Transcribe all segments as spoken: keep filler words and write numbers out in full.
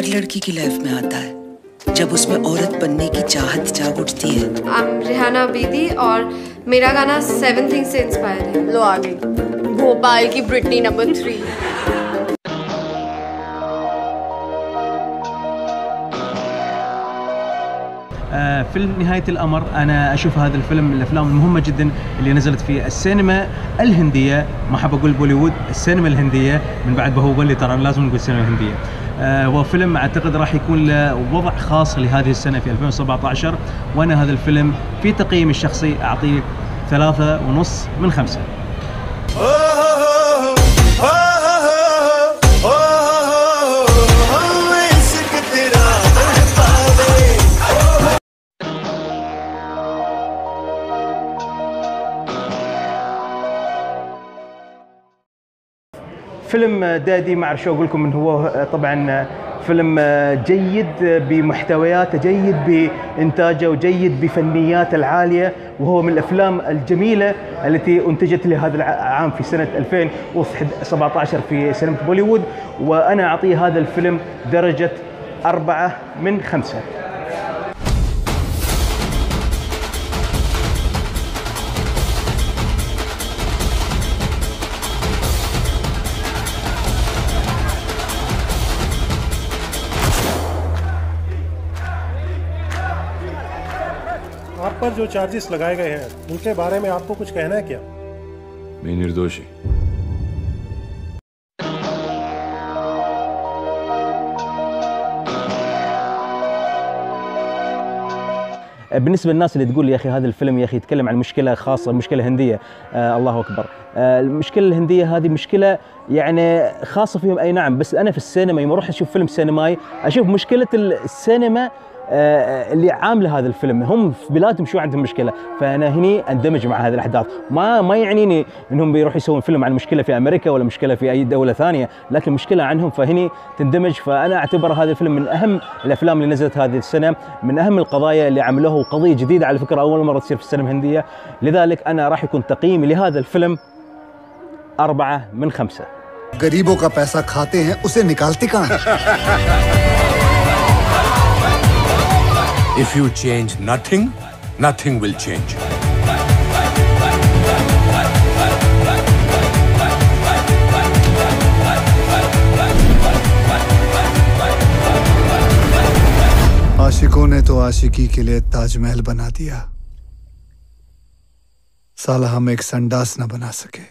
हर लड़की की लाइफ में आता है जब उसमें औरत बनने की चाहत जाग उठती है। I'm रेहाना बेदी और मेरा गाना सेवन थिंग्स से इंस्पायर है। लो आ गई भोपाल की ब्रिटनी नंबर थ्री। فيلم نهاية الأمر أنا أشوف هذا الفيلم من الأفلام المهمة جدا اللي نزلت في السينما الهندية، ما حاب أقول بوليوود، السينما الهندية من بعد باهوبالي، ترى لازم نقول السينما الهندية. آه هو فيلم أعتقد راح يكون له وضع خاص لهذه السنة في ألفين وسبعة عشر، وأنا هذا الفيلم في تقييمي الشخصي أعطيه ثلاثة ونص من خمسة. فيلم دادي ما اعرف شو اقول لكم، من هو طبعا فيلم جيد بمحتوياته، جيد بانتاجه، وجيد بفنياته العاليه، وهو من الافلام الجميله التي انتجت لهذا العام في سنه ألفين وسبعة عشر في سينما بوليوود، وانا اعطيه هذا الفيلم درجه أربعة من خمسة. आप पर जो चार्जेस लगाए गए हैं उनके बारे में आपको कुछ कहना है क्या? मैं निर्दोष हूं। بالنسبه للناس اللي تقول يا اخي هذا الفيلم يا اخي يتكلم عن مشكله خاصه، مشكله هنديه، آه الله اكبر، آه المشكله الهنديه هذه مشكله يعني خاصه فيهم، اي نعم، بس انا في السينما يوم اروح اشوف فيلم سينمائي اشوف مشكله السينما آه اللي عامله هذا الفيلم، هم في بلادهم شو عندهم مشكله، فانا هني اندمج مع هذه الاحداث، ما ما يعنيني انهم بيروحوا يسوون فيلم عن مشكله في امريكا ولا مشكله في اي دوله ثانيه، لكن مشكله عنهم فهني تندمج. فانا اعتبر هذا الفيلم من اهم الافلام اللي نزلت هذه السنه، من اهم القضايا اللي عملوها، وقضيه جديده على فكره اول مره تصير في السينما الهنديه، لذلك انا راح يكون تقييمي لهذا الفيلم أربعة من خمسة. गरीबों का पैसा खाते हैं उसे निकालते कहां हैं? If you change nothing, nothing will change. आशिकों ने तो आशिकी के लिए ताजमहल बना दिया, साला हम एक संडास न बना सके।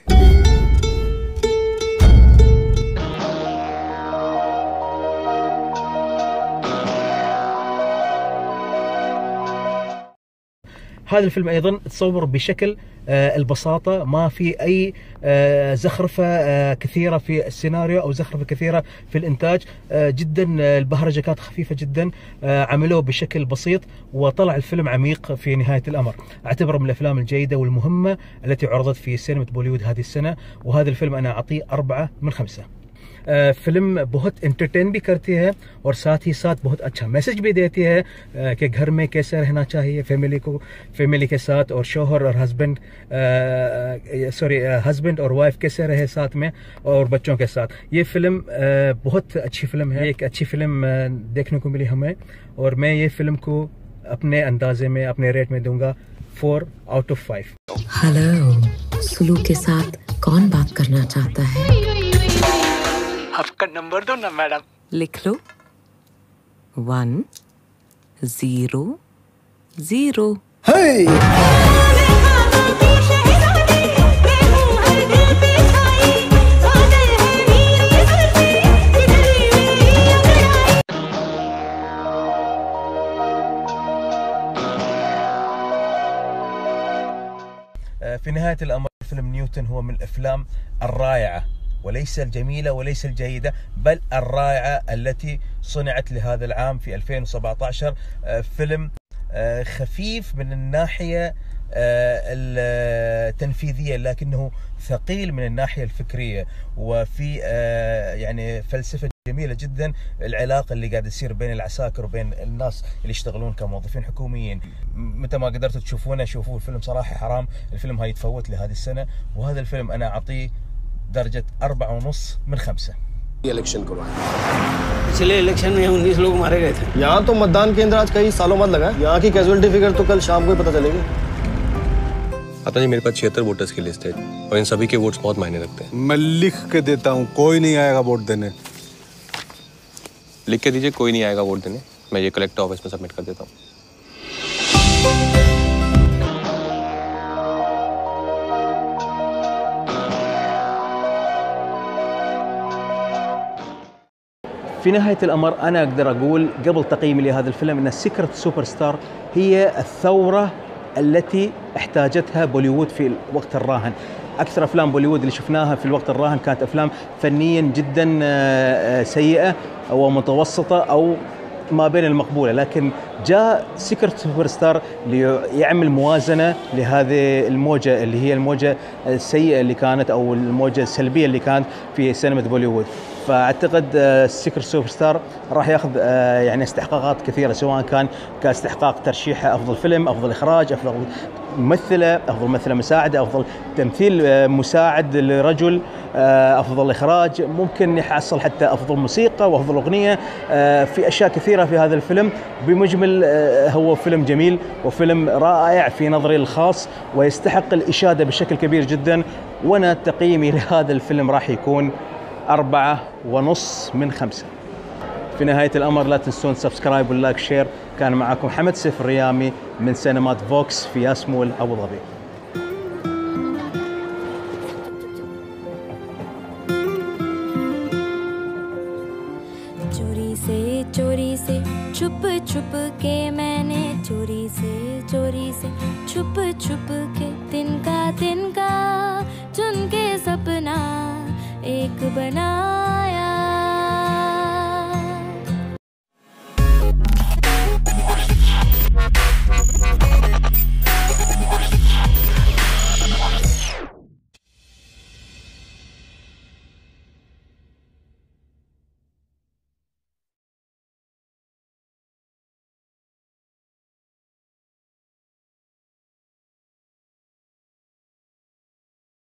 هذا الفيلم ايضا تصور بشكل آه البساطه، ما في اي آه زخرفه آه كثيره في السيناريو او زخرفه كثيره في الانتاج، آه جدا آه البهرجه كانت خفيفه جدا، آه عملوه بشكل بسيط وطلع الفيلم عميق في نهايه الامر. اعتبره من الافلام الجيده والمهمه التي عرضت في سينما بوليوود هذه السنه، وهذا الفيلم انا اعطيه أربعة من خمسة. आ, फिल्म बहुत एंटरटेन भी करती है और साथ ही साथ बहुत अच्छा मैसेज भी देती है आ, कि घर में कैसे रहना चाहिए फैमिली को, फैमिली के साथ, और शौहर और हस्बैंड सॉरी हस्बैंड और वाइफ कैसे रहे साथ में, और बच्चों के साथ। ये फिल्म आ, बहुत अच्छी फिल्म है, एक अच्छी फिल्म आ, देखने को मिली हमें, और मैं ये फिल्म को अपने अंदाजे में, अपने रेट में दूंगा four out of five. Hello, Sulu के साथ कौन बात करना चाहता है? आपका नंबर दो ना मैडम। लिख लो, वन जीरो जीरो। في نهاية الأمر فيلم نيوتن هو من الأفلام الرائعة، وليس الجميلة وليس الجيدة، بل الرائعة التي صنعت لهذا العام في ألفين وسبعة عشر. فيلم خفيف من الناحية التنفيذية، لكنه ثقيل من الناحية الفكرية، وفي يعني فلسفة جميلة جدا، العلاقة اللي قاعد تصير بين العساكر وبين الناس اللي يشتغلون كموظفين حكوميين. متى ما قدرتوا تشوفونه شوفوه، الفيلم صراحة حرام الفيلم هاي يتفوت لهذه السنة، وهذا الفيلم أنا أعطيه درجة أربعة ونص من خمسة. पिछले इलेक्शन में उन्नीस लोग मारे गए थे। यहाँ तो मतदान केंद्र आज कई सालों बाद लगा है। यहाँ की कैजुअलिटी फिगर तो कल शाम को ही पता चलेगी। पता नहीं, मेरे पास छिहत्तर वोटर्स की लिस्ट है और इन सभी के वोट्स बहुत मायने रखते हैं। मैं लिख के देता हूँ, कोई नहीं आएगा वोट देने। लिख के दीजिए, कोई नहीं आएगा वोट देने। मैं ये कलेक्टर ऑफिस में सबमिट कर देता हूँ। في نهاية الأمر أنا أقدر أقول قبل تقييمي لهذا الفيلم أن سيكرت سوبر ستار هي الثورة التي احتاجتها بوليوود في الوقت الراهن. أكثر أفلام بوليوود اللي شفناها في الوقت الراهن كانت أفلام فنيا جدا سيئة أو متوسطة أو ما بين المقبولة، لكن جاء سيكرت سوبر ستار ليعمل موازنة لهذه الموجة اللي هي الموجة السيئة اللي كانت أو الموجة السلبية اللي كانت في سينما بوليوود. فاعتقد سيكرت سوبر ستار راح ياخذ يعني استحقاقات كثيره، سواء كان كاستحقاق ترشيح افضل فيلم، افضل اخراج، افضل ممثله، افضل ممثله مساعده، افضل تمثيل مساعد لرجل، افضل اخراج، ممكن يحصل حتى افضل موسيقى وافضل اغنيه. في اشياء كثيره في هذا الفيلم. بمجمل هو فيلم جميل وفيلم رائع في نظري الخاص ويستحق الاشاده بشكل كبير جدا. وانا تقييمي لهذا الفيلم راح يكون أربعة ونص من خمسة. في نهاية الأمر لا تنسون سبسكرايب واللايك شير. كان معكم حمد سيف الريامي من سينمات فوكس في ياسمول أبو ظبي. चोरी से चोरी से छुप छुप के मैंने चोरी से चोरी से छुप छुप के दिन का दिन